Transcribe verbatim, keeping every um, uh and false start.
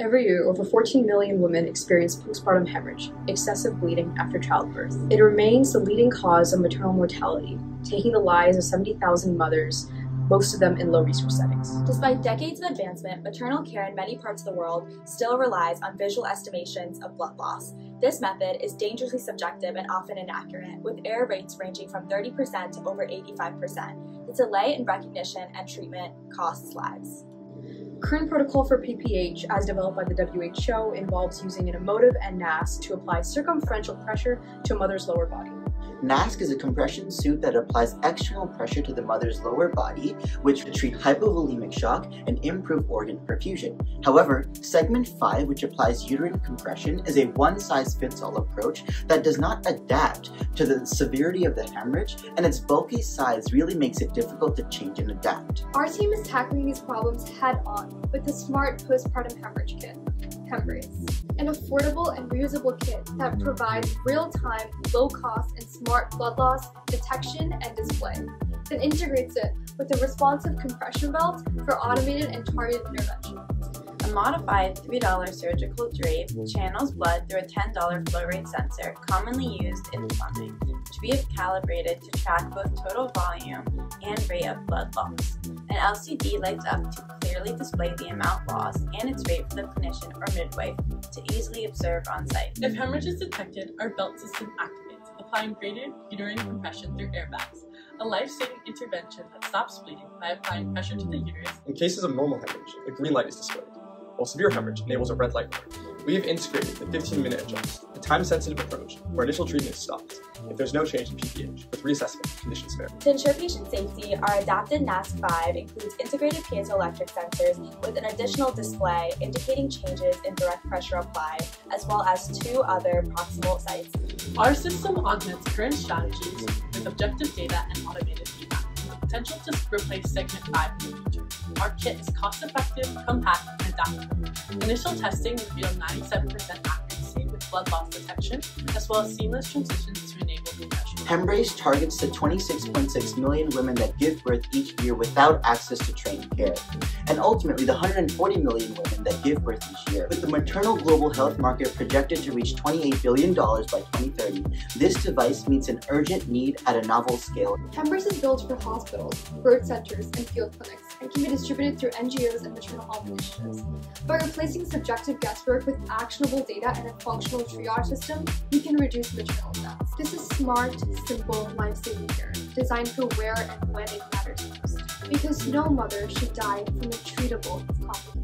Every year, over fourteen million women experience postpartum hemorrhage, excessive bleeding after childbirth. It remains the leading cause of maternal mortality, taking the lives of seventy thousand mothers, most of them in low-resource settings. Despite decades of advancement, maternal care in many parts of the world still relies on visual estimations of blood loss. This method is dangerously subjective and often inaccurate, with error rates ranging from thirty percent to over eighty-five percent. The delay in recognition and treatment costs lives. Current protocol for P P H, as developed by the W H O, involves using an emotive and N A S to apply circumferential pressure to a mother's lower body. N A S is a compression suit that applies external pressure to the mother's lower body, which would treat hypovolemic shock and improve organ perfusion. However, segment five, which applies uterine compression, is a one-size-fits-all approach that does not adapt to the severity of the hemorrhage, and its bulky size really makes it difficult to change and adapt. Our team is tackling these problems head-on with the smart postpartum hemorrhage kit, HemBrace, an affordable and reusable kit that provides real-time, low-cost, and smart blood loss detection and display, then integrates it with a responsive compression belt for automated and targeted intervention. A modified three dollar surgical drape channels blood through a ten dollar flow rate sensor commonly used in plumbing to be calibrated to track both total volume and rate of blood loss. An L C D lights up to clearly display the amount lost and its rate for the clinician or midwife to easily observe on site. If hemorrhage is detected, our belt system activates, applying graded uterine compression through air bags, a life-saving intervention that stops bleeding by applying pressure to the uterus. In cases of normal hemorrhage, a green light is displayed, while severe hemorrhage enables a red light alert. We have integrated the fifteen minute adjust, a time-sensitive approach where initial treatment is stopped if there's no change in P P H, with reassessment condition spared. To ensure patient safety, our adapted N A S five includes integrated piezoelectric sensors with an additional display indicating changes in direct pressure applied, as well as two other proximal sites. Our system augments current strategies with objective data and automated feedback, with the potential to replace segment five in the future. Our kit is cost-effective, compact, and adaptable. Initial testing revealed ninety-seven percent accuracy with blood loss detection, as well as seamless transitions to enable compression. HemBrace targets the twenty-six point six million women that give birth each year without access to trained care, and ultimately the one hundred forty million women that give birth each year. With the maternal global health market projected to reach twenty-eight billion dollars by twenty thirty, this device meets an urgent need at a novel scale. HemBrace is built for hospitals, birth centers, and field clinics, and can be distributed through N G Os and maternal health initiatives. By replacing subjective guesswork with actionable data and a functional triage system, we can reduce maternal deaths. This is smart, simple, life-saving care, designed for where and when it matters most. Because no mother should die from a treatable complication.